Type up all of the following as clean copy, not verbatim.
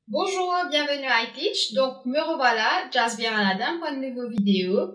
Bonjour, bienvenue à iTeach. Donc, me revoilà, Jasbir Aladin, pour une nouvelle vidéo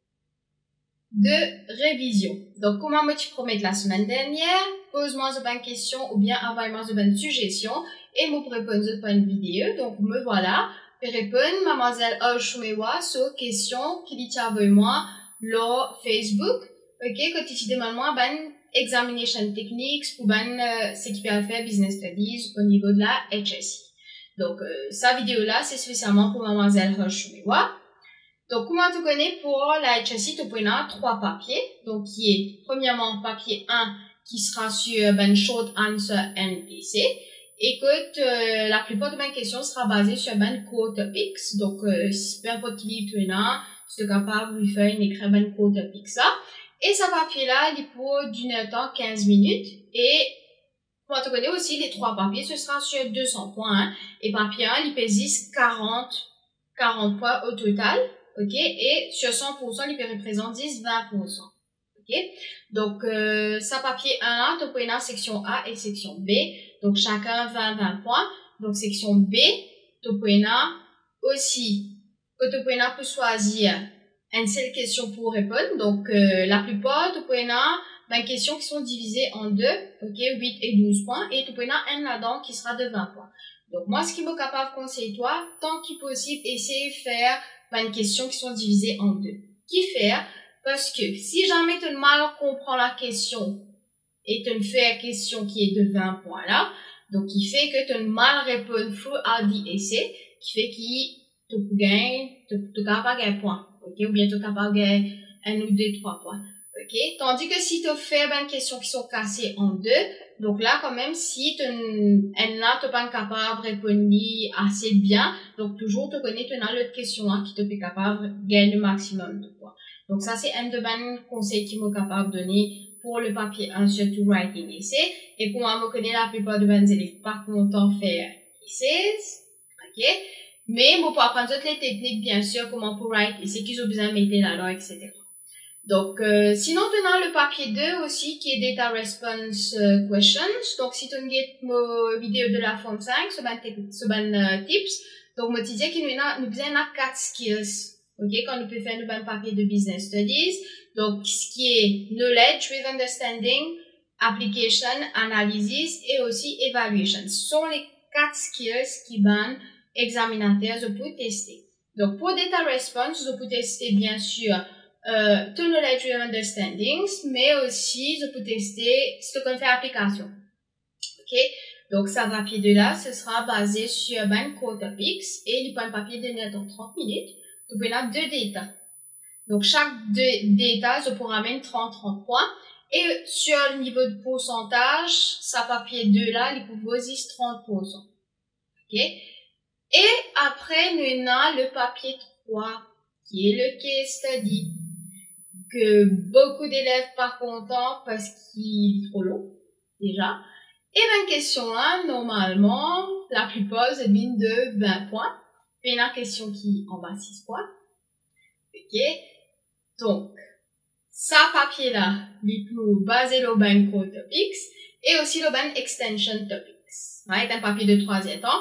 de révision. Donc, comment me tu promettre la semaine dernière? Pose-moi une bonne question ou bien envoie-moi une bonne suggestion et me répondre pour une vidéo. Donc, me voilà. Je réponds, mademoiselle Olchumewa, sur question qui dit avec moi, sur Facebook. Ok, quand tu demandes moi, ben, examination techniques pour ben, ce qui peut faire business studies au niveau de la HSI. Donc, sa vidéo-là, c'est spécialement pour mademoiselle Olchumewa. Donc, comment tu connais pour la HSI, tu peux avoir 3 papiers. Donc, qui est, premièrement, papier 1, qui sera sur ben short answer NPC. Écoute, la plupart de mes questions sera basée sur ben core topics. Donc, peu importe qui livre tu as, tu es capable de faire une écrire ben core topics ça. Et ce papier-là, il est pour d'une heure temps 15 minutes. Et, comment tu connais aussi les 3 papiers, ce sera sur 200 points, hein. Et papier 1, il pèse 40 points au total. Ok, et sur 100%, il peut représenter 10-20%. Ok, donc, ça papier 1A, tu peux avoir section A et section B. Donc, chacun 20 points. Donc, section B, tu peux avoir aussi, que tu peux choisir une seule question pour répondre. Donc, la plupart, tu peux avoir des questions qui sont divisées en deux. Ok, 8 et 12 points. Et tu peux avoir un là-dedans qui sera de 20 points. Donc, moi, ce qui m'est capable de conseiller toi, tant qu'il possible, essayer de faire une questions qui sont divisées en deux. Qui faire? Parce que si jamais tu mal comprends la question et tu fais une question qui est de 20 points là, donc qui fait que tu mal réponds throughout the essai, qui fait que tu gagnes, tu capable de gagner un point, ok? Ou bien tu capable de gagner 1 ou 2, 3 points, ok? Tandis que si tu fais une questions qui sont cassées en deux, donc là, quand même, si tu n'es pas capable de répondre assez bien, donc toujours tu connais, tu as l'autre question qui te fait capable de gagner le maximum de points. Donc ça, c'est un de mes conseils qui m'est capable de donner pour le papier 1, surtout writing essay. Et pour moi, je connais la plupart de mes élèves pas content de faire essays, ok? Mais bon, pour apprendre toutes les techniques, bien sûr, comment pour write essay, qu'ils ont besoin de mettre là-dedans, etc. Donc, sinon, tu as le papier 2 aussi, qui est Data Response Questions. Donc, si tu as une vidéo de la forme 5, ce ben tips. Donc, moi, tu disais qu'il nous a 4 skills. Ok, quand nous peut faire le ben papier de Business Studies. Donc, ce qui est Knowledge with Understanding, Application, Analysis et aussi Evaluation. Ce sont les 4 skills qui ben examinateurs je peux tester. Donc, pour Data Response, je peux tester, bien sûr, to knowledge and understandings, mais aussi je peux tester ce qu'on fait application. Ok, donc ça papier de là, ce sera basé sur ben core topics et il prend un papier de net en 30 minutes. Tu peux avoir 2 data. Donc chaque data, je pourrais amener 30 points. Et sur le niveau de pourcentage, ça papier 2 là, il peut aussi 30%. Ok, et après nous avons le papier 3 qui est le case study, que beaucoup d'élèves pas contents parce qu'il est trop long, déjà. Et ben, question 1, normalement, la plupart, c'est mine de 20 points. Et la question qui en bas 6 points. Ok. Donc, ça papier-là, il peut baser le ben core topics et aussi le ben extension topics. Right? Un papier de 3e temps.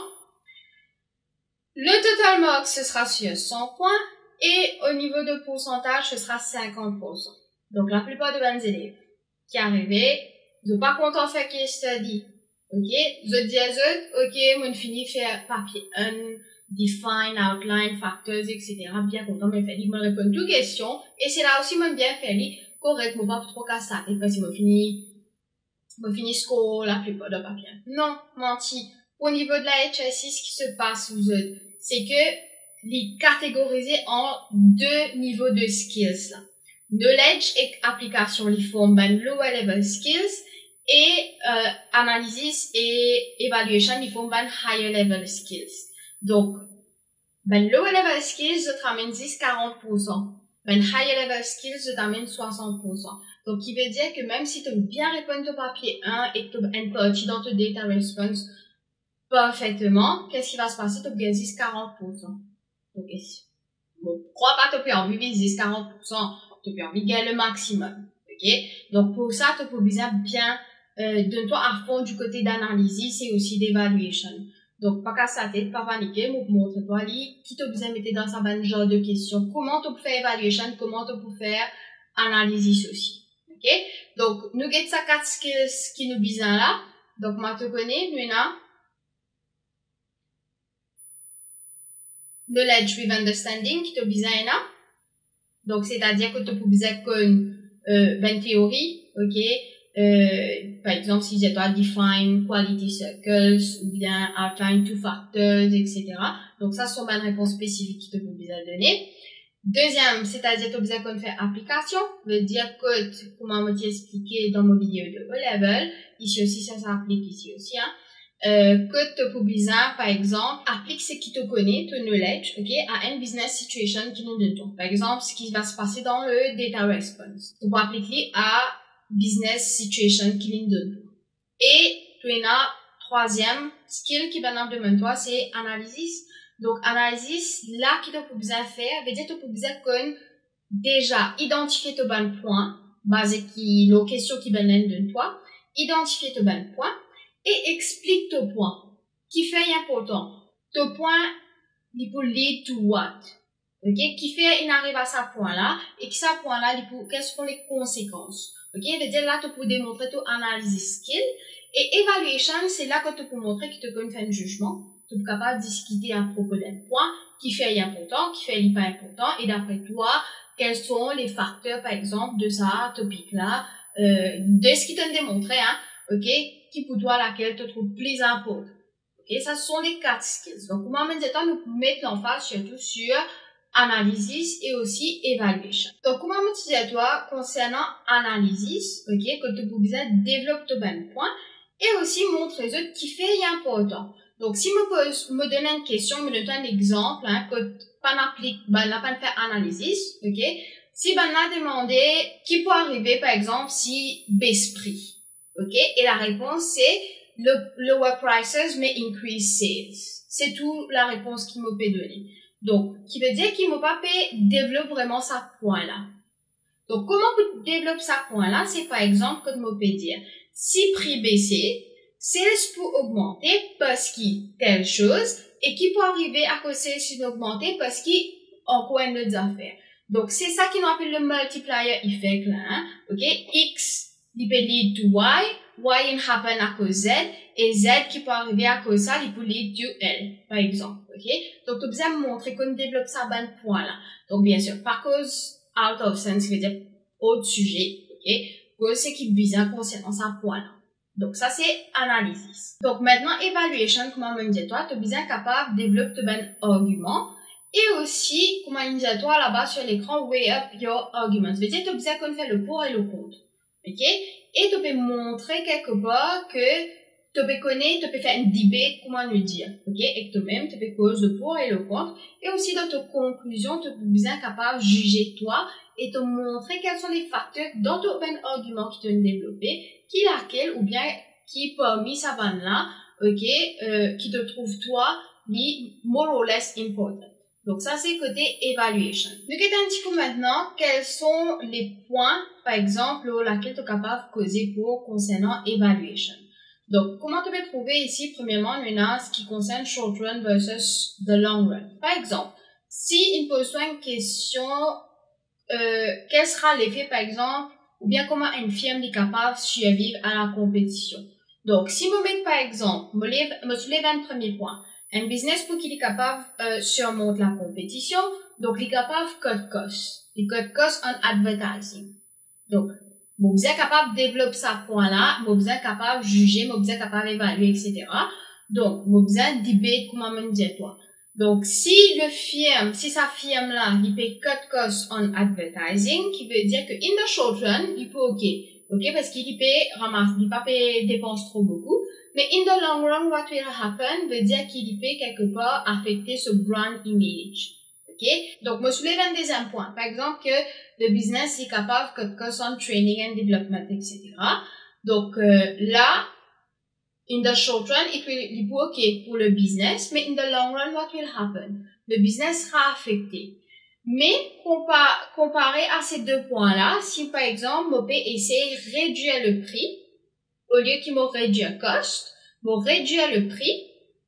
Le total mark, ce sera sur 100 points. Et au niveau de pourcentage, ce sera 50%. Donc, la plupart de mes élèves qui arrivaient, ils sont pas contents de faire case study. Ok? Je dis à eux, ok, moi, fini faire papier 1, define, outline, factors, etc. Bien content, mais fait, ils me répondent toutes questions. Et c'est là aussi, moi, bien fait, correct, moi, pas trop qu'à ça. Et parce que moi, fini score la plupart de papier. Non, menti. Au niveau de la HSI, ce qui se passe, vous êtes, c'est que, les catégorisés en 2 niveaux de skills là. Knowledge et application, les forment ben lower level skills et analysis et evaluation, ils forment ben higher level skills. Donc, ben lower level skills, je t'amène 10-40%. Ben higher level skills, je t'amène 60%. Donc, qui veut dire que même si tu as bien répondu au papier 1 et que tu as touché dans ton data response parfaitement, qu'est-ce qui va se passer? Tu as 10-40%. Ok. Bon, crois pas que tu peux envie de 10-40%, tu peux envie de gagner le maximum. Ok. Donc, pour ça, tu peux bien, donne-toi à fond du côté d'analyse et aussi d'évaluation. Donc, pas qu'à sa tête, pas paniquer, moi, montre toi, qui t'a besoin de mettre dans sa bonne genre de questions. Comment tu peux faire évaluation, comment tu peux faire analysis aussi. Ok? Donc, nous avons ça 4 skills qui nous besoin là. Donc, moi, te connais, nous, avons knowledge with understanding qui te besoin là. Donc, c'est-à-dire que tu peux besoin ben théorie, ok? Par exemple, si j'ai toi define quality circles ou bien outline two factors, etc. Donc, ça, ce sont des réponses spécifiques qui te peuvent besoin donner. Deuxième, c'est-à-dire tu as besoin qu'on fait application, veut dire que, comment on m'a expliqué dans mon vidéo de O-level, ici aussi, ça s'applique ici aussi, hein. Que tu as besoin, par exemple, applique ce qui te connaît, ton knowledge, ok, à une business situation qui nous donne. Par exemple, ce qui va se passer dans le data response. Tu peux appliquer à business situation qui nous donne. Et, tu as troisième skill qui va nous demander toi, c'est analysis. Donc, analysis, là, qui tu peux besoin faire, veut dire que tu peux besoin qu'on déjà identifier tes bons points, basé qui, les questions qui viennent de toi, identifier tes bons points, et explique tes points. Qui fait important? Tes points, il peut lead to what? Ok? Qui fait, il arrive à ce point-là, et qui ce point-là, quelles sont les conséquences? Ok? Veut dire là, tu peux démontrer ton analysis skill, et evaluation, c'est là que tu peux montrer que tu peux faire un jugement. Tu es capable de discuter à propos d'un point qui fait important, qui fait pas important, et d'après toi, quels sont les facteurs, par exemple, de ça topic-là, de ce qui t'a démontré, hein, ok, qui pour toi, laquelle te trouve plus important. Ok, ça ce sont les 4 skills. Donc, comment on dit ça, nous mettre l'emphase surtout sur analysis et aussi evaluation. Donc, comment on dit à toi concernant analysis, ok, que tu peux besoin développer ton bon point, et aussi montrer les autres qui fait important. Donc, si me donne une question, me donne un exemple, hein, que pas n'applique, ben, n'a pas fait analysis, ok? Si ben, l'a demandé, qui peut arriver, par exemple, si baisse prix, ok? Et la réponse, c'est, le lower prices may increase sales. C'est tout la réponse qu'il m'a donné. Donc, qui veut dire qu'il m'a pas développe vraiment ça point-là. Donc, comment on développe ça point-là? C'est par exemple, comme on peut dire, si prix baissé, sales peut augmenter parce qu'il telle chose, et qui peut arriver à cause sales augmenter parce qu'il encore une autre affaire. Donc, c'est ça qu'on appelle le multiplier effect, là, hein? Ok? X, il peut lead to Y in happen à cause Z, et Z qui peut arriver à cause ça, il peut lead to L, par exemple. Ok? Donc, tu as besoin de montrer qu'on développe ça à bon point, là. Donc, bien sûr, par cause, out of sense, veut dire autre sujet, ok? Cause c'est qui besoin concernant ça point, là. Donc, ça, c'est analysis. Donc, maintenant, evaluation, comment on dit toi, tu es bien capable de développer ton argument. Et aussi, comment on dit toi, là-bas, sur l'écran, weigh up your arguments. Ça veut dire que tu as besoin qu'on fait le pour et le contre. Ok? Et tu peux montrer quelque part que tu peux connaître, tu peux faire une debate, comment le dire. Ok? Et que toi-même, tu peux causer le pour et le contre. Et aussi, dans tes conclusions, tu es bien capable de juger toi et te montrer quels sont les facteurs dans ton argument qui t'ont développé, qui laquelle ou bien qui parmi sa vanne là, ok, qui te trouve toi, more or less important. Donc ça c'est côté evaluation. Nous regardons un petit peu maintenant quels sont les points, par exemple, laquelle tu es capable de causer pour concernant evaluation. Donc comment tu peux trouver ici, premièrement, nous avons ce qui concerne short run versus the long run. Par exemple, si il pose une question, quel sera l'effet, par exemple, ou bien comment une firme est capable de survivre à la compétition. Donc, si vous mettez, par exemple, me soulève un premier point. Un business pour qu'il est capable surmonter la compétition, donc il est capable de cut cost. Il cut cost en advertising. Donc, vous êtes capable de développer ce point-là, vous êtes capable de juger, vous êtes capable d'évaluer, etc. Donc, vous êtes débattre comment me dire toi. Donc, si sa firme-là, il peut cut cost on advertising, qui veut dire que in the short run, il peut ok, parce qu'il peut ramasser, il peut dépenser trop beaucoup, mais in the long run, what will happen veut dire qu'il peut quelque part affecter ce brand image. Ok? Donc, moi, soulève un deuxième point. Par exemple, que le business est capable de cut cost on training and development, etc. Donc, là, in the short run, it will be okay pour le business, mais in the long run, what will happen? Le business sera affecté. Mais, comparé à ces deux points-là, si par exemple, je peux essayer de réduire le prix, au lieu qu'il m'a réduit le cost, m'a réduire le prix,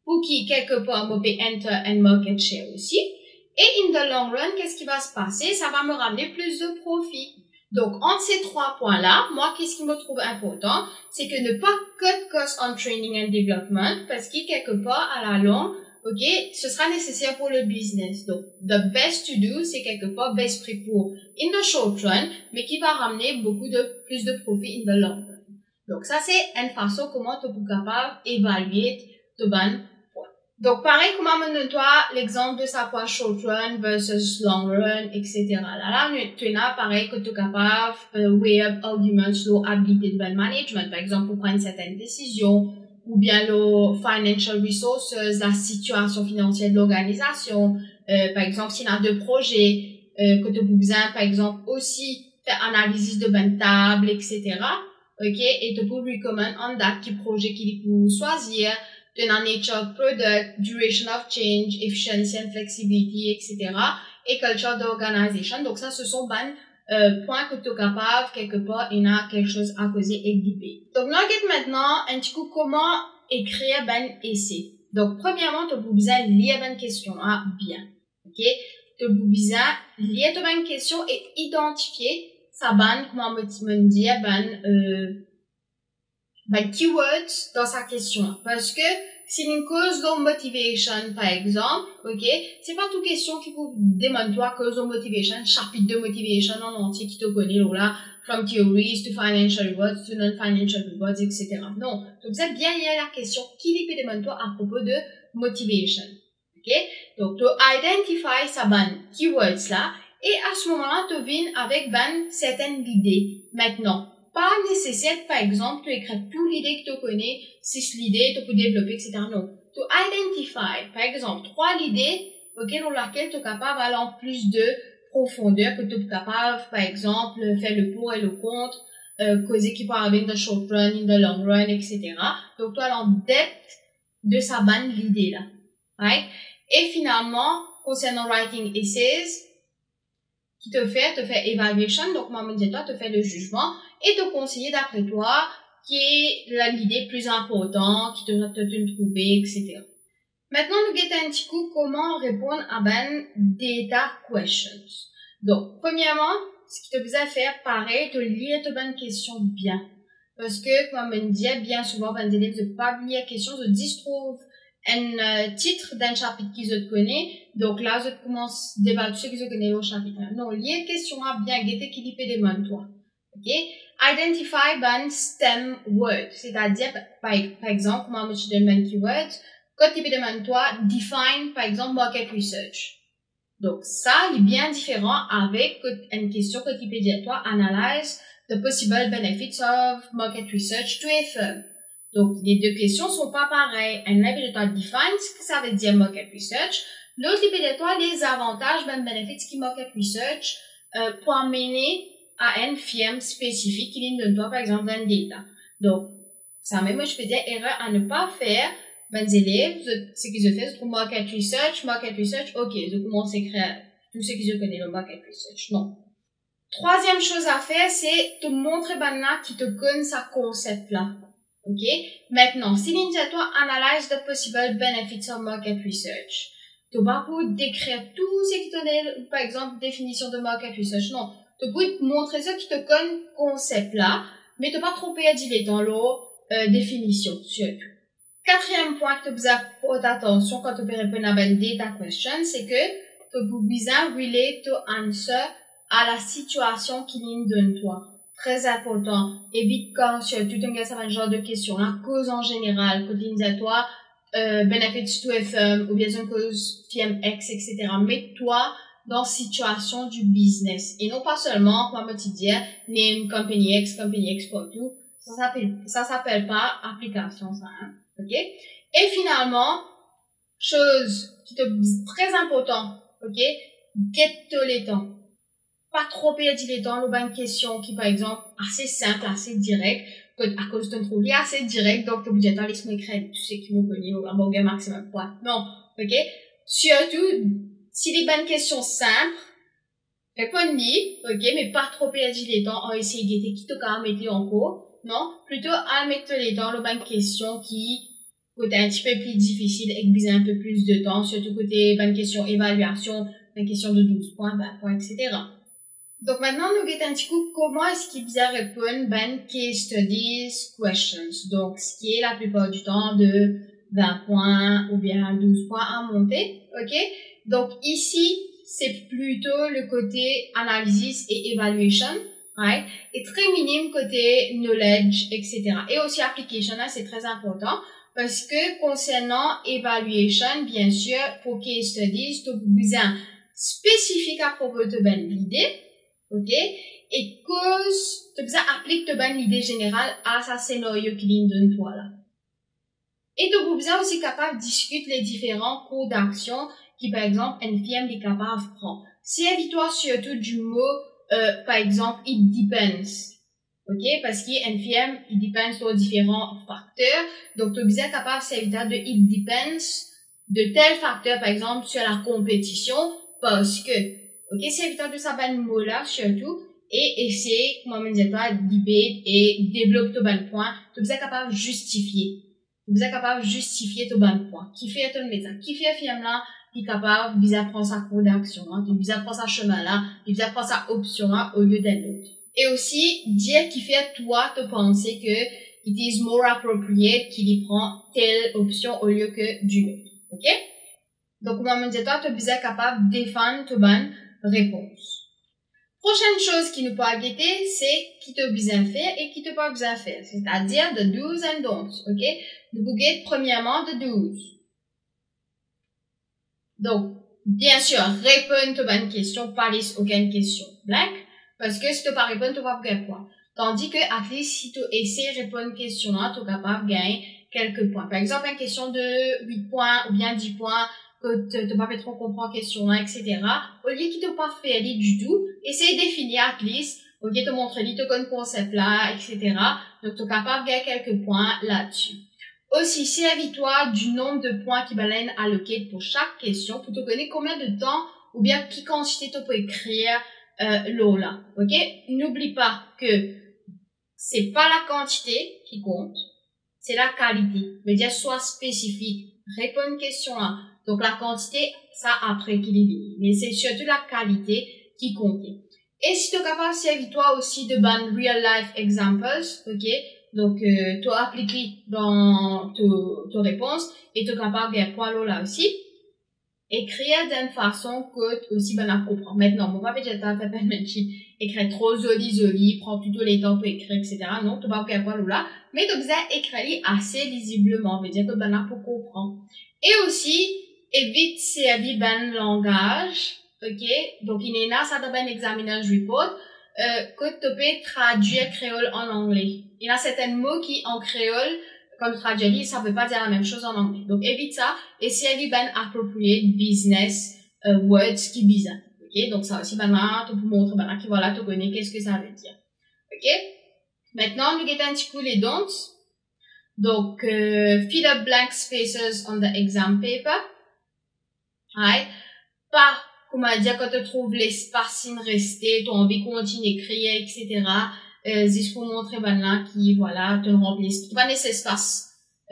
pour qui, quelque part, je peux enter un market share aussi. Et in the long run, qu'est-ce qui va se passer? Ça va me ramener plus de profit. Donc, entre ces trois points-là, moi, qu'est-ce qui me trouve important? C'est que ne pas cut cost on training and development, parce que quelque part, à la longue, ok, ce sera nécessaire pour le business. Donc, the best to do, c'est quelque part best prix pour in the short run, mais qui va ramener plus de profit in the long run. Donc, ça, c'est une façon comment tu es capable d'évaluer de bonnes points. Donc, pareil, comment donne-toi l'exemple de sa point short run versus long run, etc. Là, tu as pareil que tu es capable weigh up arguments, l'habilité de bon management, par exemple, pour prendre certaines décisions, ou bien le financial resources, la situation financière de l'organisation, par exemple, s'il y a deux projets, que tu as besoin, par exemple, aussi faire analyse de bonne table, etc. Ok, et tu peux recommander en date qui projet qu'il peut choisir, de la nature product, duration of change, efficiency and flexibility, etc. et culture d'organisation. Donc ça, ce sont des points que tu es capable, quelque part, il y a quelque chose à causer et guider. Donc là, maintenant, un petit coup, comment écrire ben essai. Donc, premièrement, tu as besoin de lire ben question bien. Ok, tu as besoin de lire ben question et identifier sa ban, comment me dire, keywords dans sa question. Parce que, si une cause de motivation, par exemple, ok, c'est pas toute question qui vous demande toi cause de motivation, chapitre de motivation en entier qui te connaît, là, from theories to financial rewards to non-financial rewards, etc. Non. Donc, vous êtes bien lié à la question qui lui demande toi à propos de motivation. Ok? Donc, tu identify sa ban keywords là, et à ce moment-là, tu viens avec certaines idées. Maintenant, pas nécessaire, par exemple, tu écris toute l'idée que tu connais, 6 l'idée, tu peux développer, etc. Non. Tu identify, par exemple, 3 idées, dans laquelle tu es capable d'aller en plus de profondeur, que tu es capable, par exemple, faire le pour et le contre, causer qui peut arriver in the short run, in the long run, etc. Donc, tu as en depth de sa bande l'idée là. Right? Et finalement, concernant writing essays, qui te fait evaluation, donc moi, me dit toi, te fait le jugement, et te conseiller d'après toi, qui est l'idée plus importante, qui te trouver, etc. Maintenant, nous guettons un petit coup comment répondre à data questions. Donc, premièrement, ce qui te besoin faire, pareil, de lire tes bonnes questions bien. Parce que, comme on me dit, bien souvent, les élèves ne pas lire questions, se distrouvent un titre d'un chapitre qu'ils se connaissent. Donc là, je commence à débattre ce qu'ils se connaissent au chapitre. Non, lire question à bien guetter qui dit des mains toi. Ok? Identify ban stem word. C'est-à-dire, par exemple, comment je donne un keyword, quand tu demandes toi, define, par exemple, market research. Donc, ça, il est bien différent avec une question que tu peux dire toi, analyze the possible benefits of market research to a firm. Donc, les deux questions sont pas pareilles. Un livre de toi define ce que ça veut dire market research. L'autre livre de toi les avantages, ben benefits qui market research, pour amener à une firme spécifique qui vient de toi, par exemple, d'un data. Donc, ça même, moi, je peux dire erreur à ne pas faire. Ben, élèves, ce qu'ils ont fait, c'est pour market research, ok, je commence à écrire tout ce qu'ils ont connaissent le market research. Non. Troisième chose à faire, c'est te montrer ben là qui te connaît sa concept là. Ok? Maintenant, si l'initiateur analyse the possible benefits of market research, tu vas pas décrire tout ce qui te donne, par exemple, définition de market research. Non. Tu peux montrer ce qui te connaît concept là, mais tu pas trop perdre dans l'eau, définition, surtout. Quatrième point que tu as besoin de attention quand tu peux répondre à une data question, c'est que tu as besoin de relate to answer à la situation qui vient de toi. Très important. Évite quand surtout tu as un genre de question, la cause en général, que tu dis à toi, benefits to FM, ou bien une cause firme X, etc. Mets-toi dans la situation du business. Et non pas seulement, comme tu dis, name company X pour tout. Ça s'appelle pas application, ça, hein. Ok? Et finalement, chose qui est très important, ok? Get les temps. Pas trop perdre les temps, le banc de questions qui, par exemple, assez simple, assez direct, à cause d'un trouble assez direct, donc, t'es obligé de laisser m'écrire, tu sais qui m'ont connu, au hamburger maximum, quoi. Non. Ok? Surtout, si les bonnes questions simples, réponds-y, ok? Mais pas trop perdre les temps, à essayer de guetter qui te quand mettre en cours. Non, plutôt à mettre les temps, le banc de questions qui côté un petit peu plus difficile, et que un peu plus de temps, surtout côté bonne question évaluation, bonne question de 12 points, 20 points, etc. Donc maintenant, nous regardons un petit coup comment est-ce qu'ils vous répondent ben case studies questions. Donc, ce qui est la plupart du temps de 20 points ou bien 12 points à monter, ok? Donc ici, c'est plutôt le côté analysis et evaluation, right? Et très minime côté knowledge, etc. Et aussi application, là, c'est très important. Parce que concernant evaluation, bien sûr, pour case studies, tu as besoin spécifique à propos de ben l'idée, ok? Et cause, tu besoin appliquer ben l'idée générale à sa scénario qui vient de toi là. Et tu besoin aussi capable de discuter les différents cours d'action qui, par exemple, NFM est capable de prendre. Servis-toi surtout du mot, par exemple, it depends. Ok? Parce que NFM, it depends sur différents facteurs. Donc, tu es bien capable de servir de it depends de tel facteur, par exemple, sur la compétition, parce que, ok? Servir de ça, ben, mot-là, surtout, et essayer, comment on dit toi, debate et développer ton bon point. Tu es bien capable de justifier. Vous êtes capable de justifier ton bon point. Qui fait ton méthode, qui fait film là, qui est capable de prendre sa cours d'action, qui de prendre sa chemin là, qui de prendre sa option là au lieu d'un autre. Et aussi, dire qui fait toi te penser que it is more appropriate qu'il y prend telle option au lieu que d'une autre. Ok? Donc, on va me dire toi, tu es capable de défendre ta bonne réponse. Prochaine chose qui nous peut guetter, c'est qui te besoin faire et qui te pas besoin faire. C'est-à-dire de do's and don'ts, ok? Nous guetter premièrement de do's. Donc, bien sûr, répondre à une question, pas laisser aucune question blank, parce que si tu pas répondre, tu vas gagner quoi. Tandis que, at least, si tu essaies de répondre à une question, tu es capable de gagner quelques points. Par exemple, une question de 8 points ou bien 10 points, que tu n'as pas fait trop comprendre question, etc. Au lieu qu'il te pas fait du tout, essaye de définir at least, au lieu de te montrer, te connaître le concept là, etc. Donc, tu es capable de gagner quelques points là-dessus. Aussi, servis-toi du nombre de points qui va être alloqués pour chaque question pour te connaître combien de temps ou bien quelle quantité tu peux écrire l'eau là. Ok? N'oublie pas que c'est pas la quantité qui compte, c'est la qualité. Mais dire sois spécifique, réponds à une question là. Donc la quantité, ça après qu'il est venu. Mais c'est surtout la qualité qui compte. Et si tu es capable, servis-toi aussi de ban real life examples, ok? Donc, tu as appliqué dans ta réponse et tu es capable de faire là aussi. Écrire d'une façon que aussi ben à comprendre. Maintenant, mon papa j'ai pas fait écrire trop joli, prends plutôt les temps pour écrire, etc. Non, tu vas pas faire là, mais tu besoin écrire assez lisiblement, veut dire que ben pour comprendre. Et aussi, évite servir ben langage, ok? Donc, il y a ça dans ben examinage report, que tu peux traduire créole en anglais. Il y a certains mots qui en créole comme traduit, ça veut pas dire la même chose en anglais. Donc, évite ça. Et si elle ben appropriate business words qui bizarre. Ok? Donc, ça aussi, maintenant, tu peux montrer, maintenant, que voilà, tu connais qu'est-ce que ça veut dire. Ok? Maintenant, nous guettons un petit coup les don'ts. Donc, fill up blank spaces on the exam paper. Right? Pas, comment dire, quand tu trouves l'espace in resté, tu as envie de continuer à écrire, etc. Juste pour montrer maintenant qui, voilà, te remplissent. Tu vas laisser espace,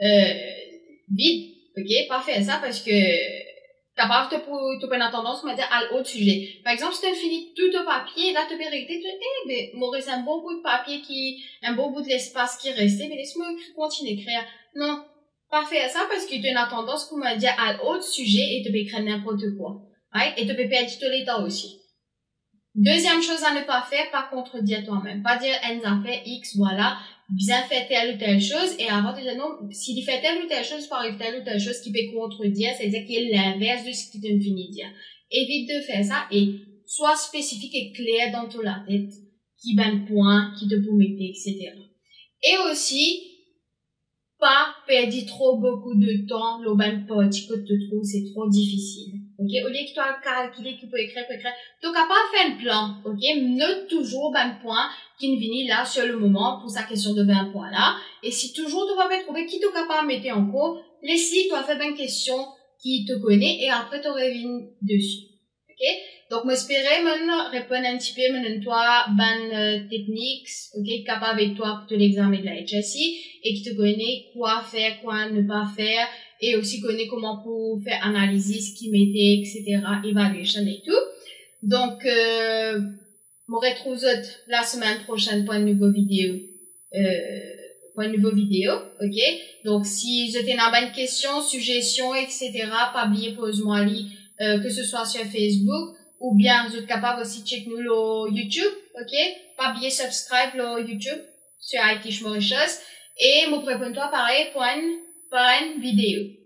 vide, ok? Pas faire ça parce que, capable de te prendre tendance, à dire, à l'autre sujet. Par exemple, si tu as fini tout ton papier, là, tu peux arrêter, tu dis, mais, Maurice, un bon bout de papier un bon bout de l'espace qui restait, mais laisse-moi continuer à écrire. Non. Pas faire ça parce que tu as tendance, pour me dire, à l'autre sujet et tu peux écrire n'importe quoi. Right? Et tu peux perdre tout le temps aussi. Deuxième chose à ne pas faire, pas contredire toi-même. Pas dire, elle a fait X, voilà, bien fait telle ou telle chose, et avant de dire non, s'il fait telle ou telle chose, par telle ou telle chose qui peut contredire, c'est-à-dire qu'il est l'inverse de ce que tu me finis de dire. Évite de faire ça et sois spécifique et clair dans ton la tête, qui va le point, qui te promet, etc. Et aussi, pas perdre trop beaucoup de temps, le ben parti que tu trouves, c'est trop difficile. Ok? Au lieu que tu as calculé, tu peux écrire, tu n'es pas faire un plan. Ok? Note toujours ben point qui ne vient là sur le moment pour sa question de 20 points là. Et si toujours tu vas pas trouver qui t'es capable de mettre en cours, laisse-y, tu as fait une question qui te connaît et après tu reviens dessus. ok? Donc, m'espérer, répondre un petit peu, toi, techniques, ok, capable avec toi pour l'examen de la HSI, et qui te connaît quoi faire, quoi ne pas faire, et aussi connaît comment pour faire analyse, qui mettait, etc., évaluation et tout. Donc, me retrouve la semaine prochaine pour une nouvelle vidéo, ok? Donc, si vous avez une question, suggestion, etc., pas oublier pose-moi que ce soit sur Facebook, ou bien vous êtes capable aussi de checker nous le YouTube, ok? Pas oublier subscribe le YouTube sur IT Mauritius, et me prépare-toi pareil pour une vidéo.